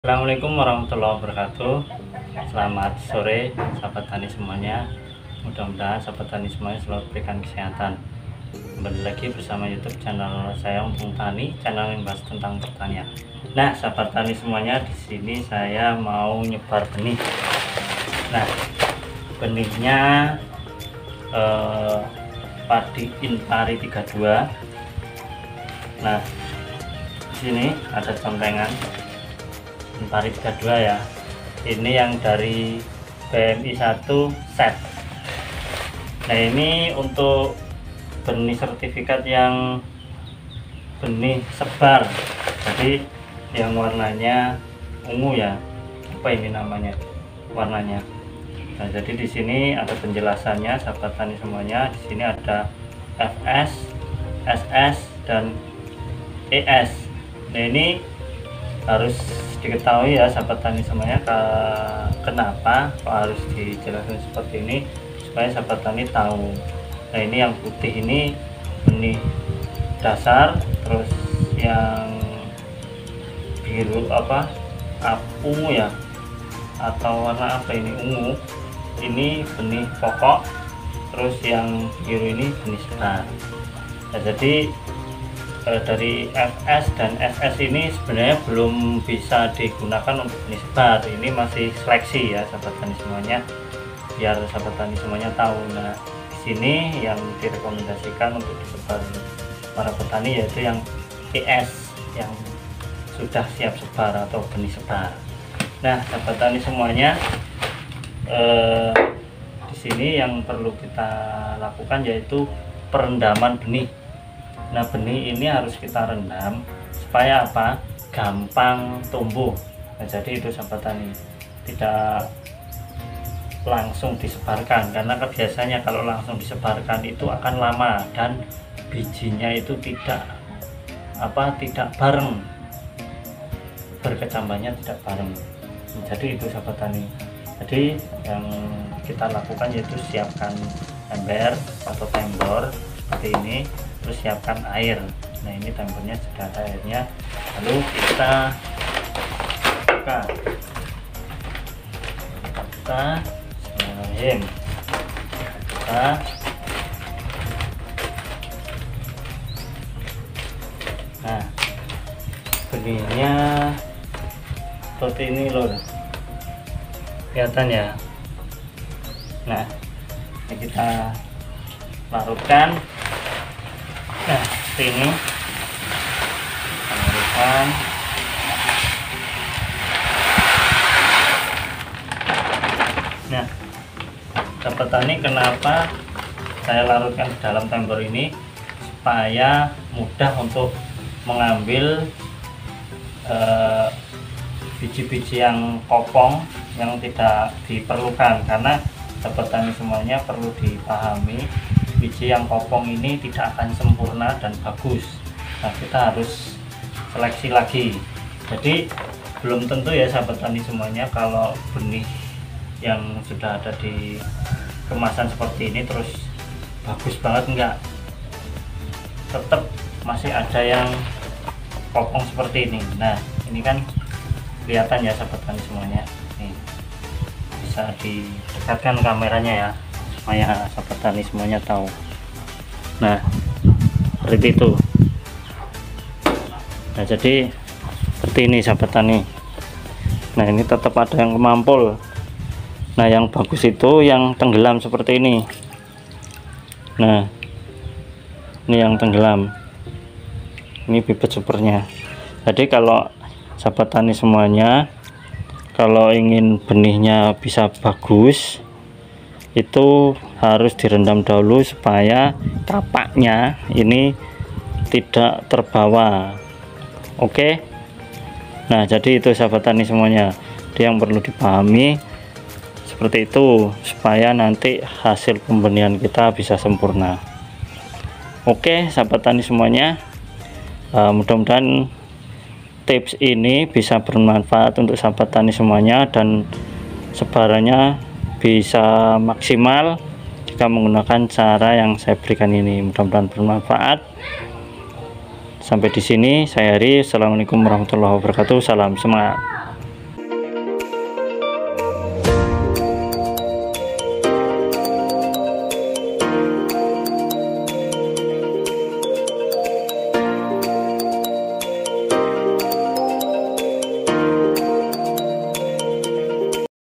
Assalamualaikum warahmatullahi wabarakatuh. Selamat sore sahabat tani semuanya. Mudah-mudahan sahabat tani semuanya selalu diberikan kesehatan. Kembali lagi bersama YouTube channel saya Untung Tani, channel yang membahas tentang pertanian. Nah, sahabat tani semuanya, di sini saya mau nyebar benih. Nah, benihnya padi Intari 32. Nah, di sini ada contengan Intari 32 ya. Ini yang dari BMI 1 set. Nah, ini untuk benih sertifikat yang benih sebar. Jadi yang warnanya ungu ya. Apa ini namanya? Warnanya. Nah, jadi di sini ada penjelasannya sahabat tani semuanya. Di sini ada FS, SS dan ES. Nah, ini harus diketahui ya sahabat tani semuanya, kenapa kok harus dijelaskan seperti ini supaya sahabat tani tahu. Nah, ini yang putih ini benih dasar, terus yang biru ungu ya, atau warna apa ini, ungu ini benih pokok, terus yang biru ini benih sebar. Nah, jadi dari FS dan SS ini sebenarnya belum bisa digunakan untuk benih sebar. Ini masih seleksi ya sahabat tani semuanya, biar sahabat tani semuanya tahu. Nah, di sini yang direkomendasikan untuk disebar para petani yaitu yang ES, yang sudah siap sebar atau benih sebar. Nah, sahabat tani semuanya, di sini yang perlu kita lakukan yaitu perendaman benih. Nah, benih ini harus kita rendam supaya apa? Gampang tumbuh. Nah, jadi itu sahabat tani, tidak langsung disebarkan, karena biasanya kalau langsung disebarkan itu akan lama dan bijinya itu tidak bareng, berkecambannya tidak bareng. Nah, jadi itu sahabat tani. Jadi yang kita lakukan yaitu siapkan ember atau tembor seperti ini, terus siapkan air. Nah, ini tempornya sudah ada airnya, lalu kita buka. Nah, benihnya seperti ini loh, kelihatan ya. Nah, ini kita larutkan. Nah, seperti ini larutkan. Nah, sahabat tani, kenapa saya larutkan di dalam tembor ini? Supaya mudah untuk mengambil biji-biji yang kopong yang tidak diperlukan, karena sahabat tani semuanya perlu dipahami, biji yang kopong ini tidak akan sempurna dan bagus. Nah, kita harus seleksi lagi. Jadi belum tentu ya sahabat tani semuanya, kalau benih yang sudah ada di kemasan seperti ini terus bagus banget, enggak. Tetap masih ada yang kopong seperti ini. Nah, ini kan kelihatan ya sahabat tani semuanya. Nih, bisa didekatkan kameranya ya supaya sahabat tani semuanya tahu. Nah, seperti itu. Nah, jadi seperti ini sahabat tani. Nah, ini tetap ada yang kemampul. Nah, yang bagus itu yang tenggelam seperti ini. Nah, ini yang tenggelam, ini bibit supernya. Jadi kalau sahabat tani semuanya, kalau ingin benihnya bisa bagus, itu harus direndam dahulu supaya kapaknya ini tidak terbawa. Oke. Nah, jadi itu sahabat tani semuanya, itu yang perlu dipahami seperti itu, supaya nanti hasil pembenihan kita bisa sempurna. Oke sahabat tani semuanya, mudah-mudahan tips ini bisa bermanfaat untuk sahabat tani semuanya dan sebarannya bisa maksimal jika menggunakan cara yang saya berikan ini. Mudah-mudahan bermanfaat. Sampai di sini saya Ari. Assalamualaikum warahmatullahi wabarakatuh. Salam semangat.